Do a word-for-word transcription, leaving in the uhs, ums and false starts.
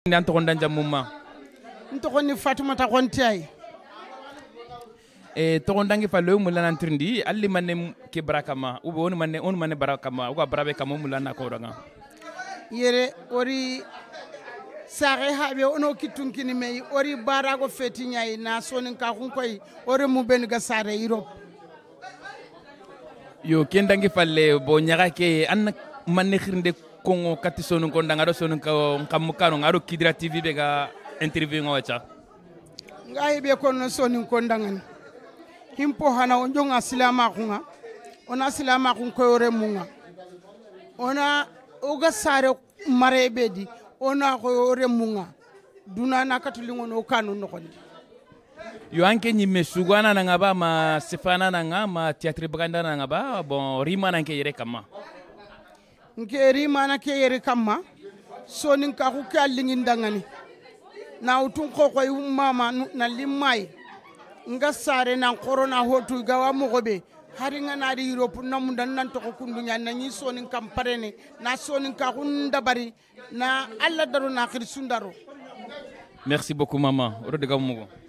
ndan to ndan jamuma ntoko ni Fatoumata Kontiay e to ndangi fallo mulana trindi alli manne ke barakama ubo on manne on manne barakama uga barabe kamo mulana ko ranga yere ori sare habe ono kitunkini me ori barago feti nyai na sonin ka kun koy ori mu ben ga sare Europe yo kendangi falle bo nyaga ke an manne khirnde kongo kati sonun ko ndanga do sonun ko kam kanu ngaro Kidira T V be ga interview ngawacha ngai be ko no sonin ko ndangan himpo hana on jonga silama kunga ona silama kun ko ore munga ona oga sare mare bedi ona ko ore munga duna na katulingo no kanu no kondi yo anke nyimme sugana na ngaba ma sefana na ngama teatri baganda na ngaba bon rima na nke yere kama nke rima na ke yere kama sonin ka ku kallingi ndangani na utun ko ko mama na limai nga sare na corona hotu gawa mo gobe hari nga na di Europe na mun dan nan to ko kundunya na ni sonin kam parene na sonin ka hunda bari na alla daru na khir sundaro. Merci beaucoup maman. Oro de gamugo.